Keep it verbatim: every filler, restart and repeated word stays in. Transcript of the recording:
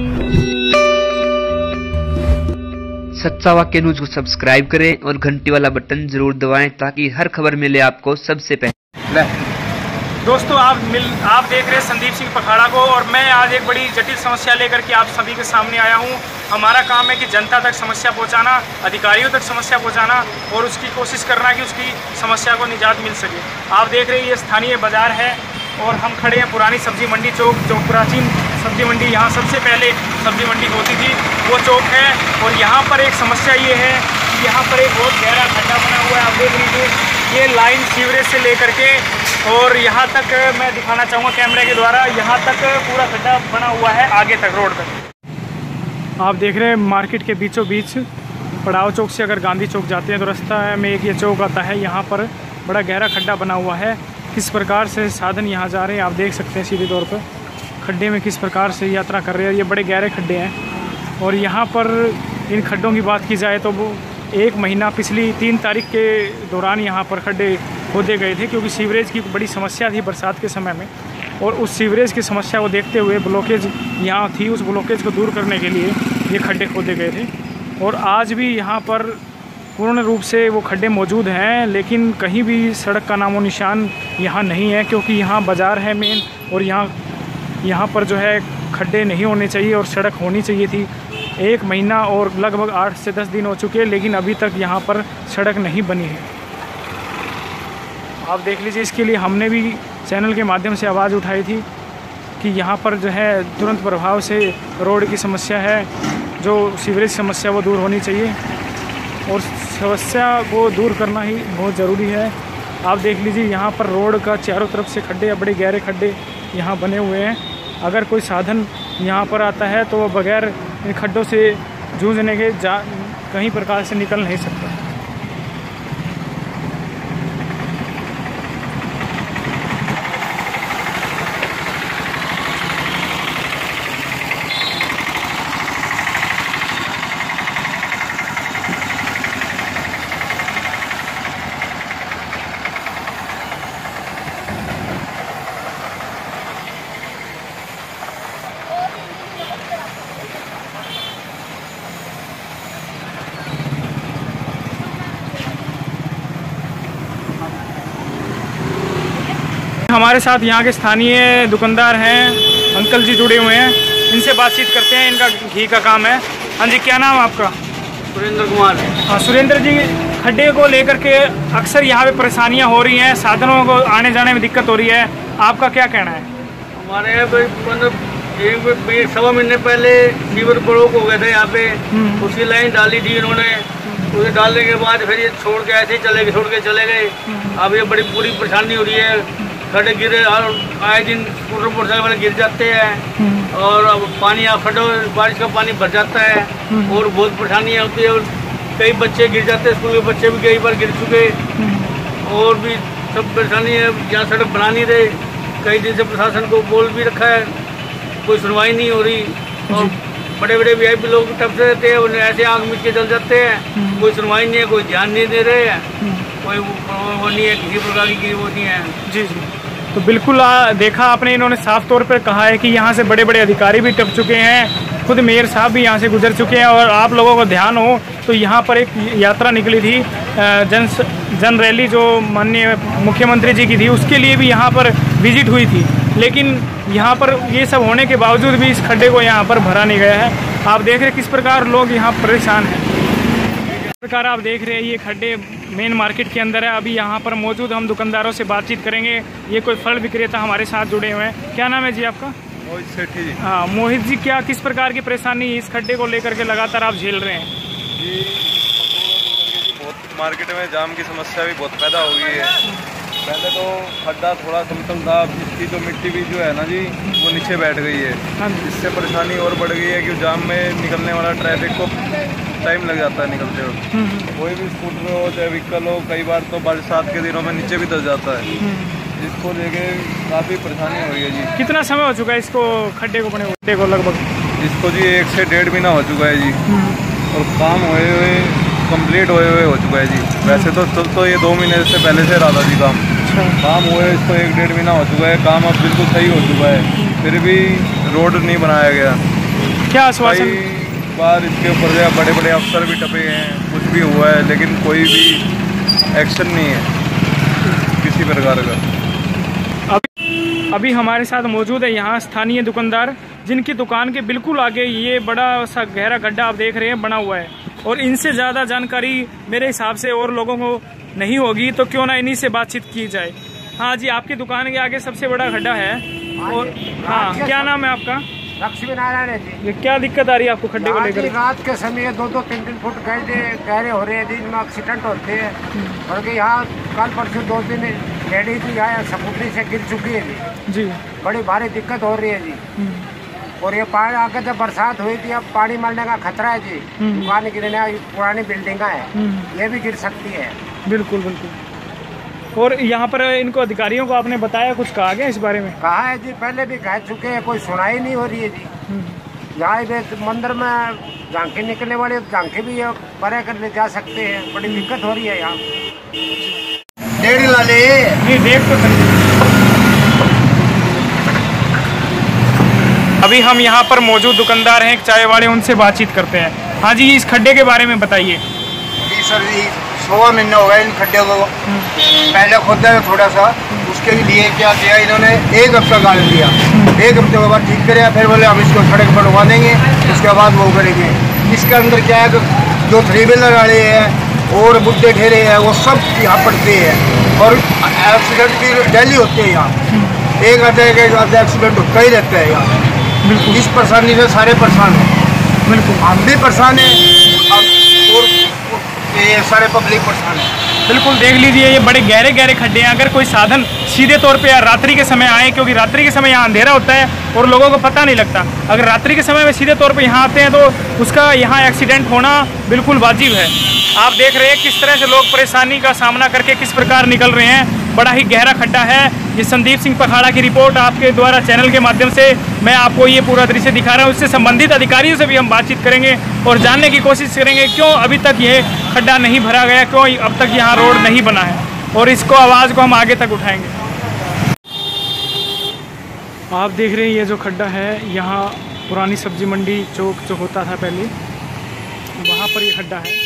सच्चा वाक्य न्यूज को सब्सक्राइब करें और घंटी वाला बटन जरूर दबाएं ताकि हर खबर मिले आपको सबसे पहले। दोस्तों आप मिल आप देख रहे हैं संदीप सिंह पखाड़ा को, और मैं आज एक बड़ी जटिल समस्या लेकर के आप सभी के सामने आया हूं। हमारा काम है कि जनता तक समस्या पहुंचाना, अधिकारियों तक समस्या पहुंचाना और उसकी कोशिश करना कि उसकी समस्या को निजात मिल सके। आप देख रहे हैं ये स्थानीय बाजार है और हम खड़े हैं पुरानी सब्जी मंडी चौक, जो प्राचीन सब्जी मंडी यहाँ सबसे पहले सब्जी मंडी होती थी वो चौक है। और यहाँ पर एक समस्या ये है कि यहाँ पर एक बहुत गहरा खड्डा बना हुआ है। आप देख लीजिए ये लाइन सीवरेज से लेकर के और यहाँ तक मैं दिखाना चाहूँगा कैमरे के द्वारा, यहाँ तक पूरा खड्डा बना हुआ है आगे तक रोड तक। आप देख रहे हैं मार्केट के बीचों बीच पड़ाव चौक से अगर गांधी चौक जाते हैं तो रास्ता में एक ये चौक आता है। यहाँ पर बड़ा गहरा खड्डा बना हुआ है। किस प्रकार से साधन यहाँ जा रहे हैं आप देख सकते हैं सीधे तौर पर खड्डे में किस प्रकार से यात्रा कर रहे हैं। ये बड़े गहरे खड्डे हैं और यहाँ पर इन खड्डों की बात की जाए तो वो एक महीना पिछली तीन तारीख के दौरान यहाँ पर खड्डे खोदे गए थे, क्योंकि सीवरेज की बड़ी समस्या थी बरसात के समय में। और उस सीवरेज की समस्या को देखते हुए ब्लॉकेज यहाँ थी, उस ब्लॉकेज को दूर करने के लिए ये खड्डे खोदे गए थे। और आज भी यहाँ पर पूर्ण रूप से वो खड्डे मौजूद हैं, लेकिन कहीं भी सड़क का नामो निशान यहाँ नहीं है, क्योंकि यहाँ बाज़ार है मेन और यहाँ यहाँ पर जो है खड्डे नहीं होने चाहिए और सड़क होनी चाहिए थी। एक महीना और लगभग आठ से दस दिन हो चुके हैं, लेकिन अभी तक यहाँ पर सड़क नहीं बनी है। आप देख लीजिए, इसके लिए हमने भी चैनल के माध्यम से आवाज़ उठाई थी कि यहाँ पर जो है तुरंत प्रभाव से रोड की समस्या है, जो सीवरेज समस्या वो दूर होनी चाहिए और समस्या को दूर करना ही बहुत ज़रूरी है। आप देख लीजिए यहाँ पर रोड का चारों तरफ से खड्डे, बड़े गहरे खड्डे यहाँ बने हुए हैं। अगर कोई साधन यहाँ पर आता है तो वो बगैर इन खड्डों से जूझने के जा कहीं प्रकार से निकल नहीं सकता। हमारे साथ यहाँ के स्थानीय दुकानदार हैं, अंकल जी जुड़े हुए हैं, इनसे बातचीत करते हैं। इनका घी का काम है। हाँ जी, क्या नाम है आपका? सुरेंद्र कुमार। हाँ सुरेंद्र जी, खड्डे को लेकर के अक्सर यहाँ पे परेशानियाँ हो रही हैं, साधनों को आने जाने में दिक्कत हो रही है, आपका क्या कहना है? हमारे यहाँ पे मतलब एक सवा महीने पहले सीवर ब्लॉक हो गए थे यहाँ पे, उसकी लाइन डाली थी इन्होंने। उसे डालने के बाद फिर ये छोड़ के ऐसे ही चले गए, छोड़ के चले गए। अब ये बड़ी पूरी परेशानी हो रही है। खड्डे गिरे आए दिन स्कूटर मोटरसाइकिल वाले गिर जाते हैं और अब पानी आप खड्डों बारिश का पानी भर जाता है और बहुत परेशानियाँ होती है। और कई बच्चे गिर जाते हैं, स्कूल के बच्चे भी कई बार गिर चुके और भी सब परेशानी है। यहाँ सड़क बना नहीं रहे, कई दिन से प्रशासन को बोल भी रखा है, कोई सुनवाई नहीं हो रही। और बड़े बड़े वी आई पी लोग टप से रहते हैं, उन्हें ऐसे आग मिट के चल जाते हैं, कोई सुनवाई नहीं है, कोई ध्यान नहीं दे रहे हैं, कोई वो नहीं है, किसी प्रकार की वो नहीं है। जी जी, तो बिल्कुल आ, देखा आपने, इन्होंने साफ तौर पर कहा है कि यहाँ से बड़े बड़े अधिकारी भी टप चुके हैं, खुद मेयर साहब भी यहाँ से गुजर चुके हैं। और आप लोगों को ध्यान हो तो यहाँ पर एक यात्रा निकली थी, जन जन रैली जो माननीय मुख्यमंत्री जी की थी, उसके लिए भी यहाँ पर विजिट हुई थी। लेकिन यहाँ पर ये सब होने के बावजूद भी इस खड्डे को यहाँ पर भरा नहीं गया है। आप देख रहे हैं किस प्रकार लोग यहाँ परेशान हैं। इस प्रकार आप देख रहे हैं ये खड्डे मेन मार्केट के अंदर है। अभी यहाँ पर मौजूद हम दुकानदारों से बातचीत करेंगे। ये कोई फल विक्रेता हमारे साथ जुड़े हुए हैं। क्या नाम है जी आपका? मोहित सेठी जी। हाँ मोहित जी, क्या किस प्रकार की परेशानी इस खड्डे को लेकर के लगातार आप झेल रहे हैं? जी, बहुत मार्केट में जाम की समस्या भी बहुत पैदा हो गई है। पहले तो खड्डा थोड़ा समतल था, इसकी जो मिट्टी भी जो है ना जी वो नीचे बैठ गई है। हाँ, इससे परेशानी और बढ़ गई है कि जाम में निकलने वाला ट्रैफिक को टाइम लग जाता है निकलते वक्त। कोई भी स्कूटर हो चाहे व्हीकल हो, कई बार तो बरसात के दिनों में नीचे भी दस जाता है। इसको लेके काफ़ी परेशानी हो रही है जी। कितना समय हो चुका है इसको खड्डे को बने खड्डे को? लगभग इसको जी एक से डेढ़ महीना हो चुका है जी, और काम हुए हुए कंप्लीट हुए हुए हो चुका है जी। वैसे तो चल तो ये दो महीने से पहले से रहा था जी काम। काम हुए इसको एक डेढ़ महीना हो चुका है, काम अब बिल्कुल सही हो चुका है, फिर भी रोड नहीं बनाया गया। क्या आश्वासन? कई बार इसके ऊपर जो बड़े बड़े अफसर भी टपे हैं, कुछ भी हुआ है, लेकिन कोई भी एक्शन नहीं है किसी प्रकार का। अभी अभी हमारे साथ मौजूद है यहाँ स्थानीय दुकानदार, जिनकी दुकान के बिल्कुल आगे ये बड़ा सा गहरा गड्ढा आप देख रहे हैं बना हुआ है, और इनसे ज़्यादा जानकारी मेरे हिसाब से और लोगों को नहीं होगी, तो क्यों ना इन्हीं से बातचीत की जाए। हाँ जी, आपकी दुकान के आगे सबसे बड़ा गड्ढा है। और हाँ, क्या नाम है आपका? लक्ष्मी नारायण जी। ये क्या दिक्कत आ रही है आपको खड्डे को लेकर? रात के समय दो दो तीन तीन फुट गहरे गहरे हो रहे हैं, जिनमें एक्सीडेंट होते हैं। और यहाँ कल परसों दो दिन लेडीज भी यहाँ स्कूटरी से गिर चुकी है जी जी। बड़ी भारी दिक्कत हो रही है जी। और ये पानी आगे जब बरसात हुई थी, अब पानी मरने का खतरा है जी। दुकान गिरने, पुरानी बिल्डिंग है, ये भी गिर सकती है। बिल्कुल बिल्कुल। और यहाँ पर इनको अधिकारियों को आपने बताया, कुछ कहा गया इस बारे में? कहा है जी, पहले भी कह चुके हैं, कोई सुनाई नहीं हो रही है जी। यहाँ मंदिर में झांकी निकलने वाले झांकी भी परे कर ले जा सकते हैं, बड़ी दिक्कत हो रही है यहाँ। डेढ़ लाले नहीं देख तो सकते। अभी हम यहाँ पर मौजूद दुकानदार हैं, एक चाय वाले, उनसे बातचीत करते हैं। हाँ जी, इस खड्डे के बारे में बताइए। जी सर जी, सवा महीना हो गया इन खड्डे को। पहले खोदा है थोड़ा सा, उसके लिए क्या किया इन्होंने, एक हफ्ता गाड़ दिया। एक हफ्ते के बाद ठीक करे, फिर बोले हम इसको सड़क बनवा देंगे, उसके बाद वो करेंगे। इसके अंदर क्या है, जो थ्री व्हीलर वाले हैं और बुड्ढे ठेले हैं, वो सब यहाँ पड़ते हैं। और एक्सीडेंट भी डेली होते हैं यहाँ, एक आधे एक आधे एक्सीडेंट होता ही रहता है यहाँ। बिल्कुल, इस परेशानी से सारे परेशान हैं। बिल्कुल, हम भी परेशान हैं और ये सारे पब्लिक परेशान है। बिल्कुल, देख लीजिए ये बड़े गहरे गहरे खड्डे हैं। अगर कोई साधन सीधे तौर पे रात्रि के समय आए, क्योंकि रात्रि के समय यहाँ अंधेरा होता है और लोगों को पता नहीं लगता, अगर रात्रि के समय में सीधे तौर पे यहाँ आते हैं तो उसका यहाँ एक्सीडेंट होना बिल्कुल वाजिब है। आप देख रहे हैं किस तरह से लोग परेशानी का सामना करके किस प्रकार निकल रहे हैं। बड़ा ही गहरा खड्डा है। ये संदीप सिंह पखाड़ा की रिपोर्ट आपके द्वारा चैनल के माध्यम से मैं आपको ये पूरा दृश्य दिखा रहा हूँ। इससे संबंधित अधिकारियों से भी हम बातचीत करेंगे और जानने की कोशिश करेंगे क्यों अभी तक ये खड्डा नहीं भरा गया, क्यों अब तक यहाँ रोड नहीं बना है, और इसको आवाज़ को हम आगे तक उठाएंगे। आप देख रहे हैं ये जो खड्डा है, यहाँ पुरानी सब्जी मंडी चौक जो होता था पहले, वहाँ पर ये खड्डा है।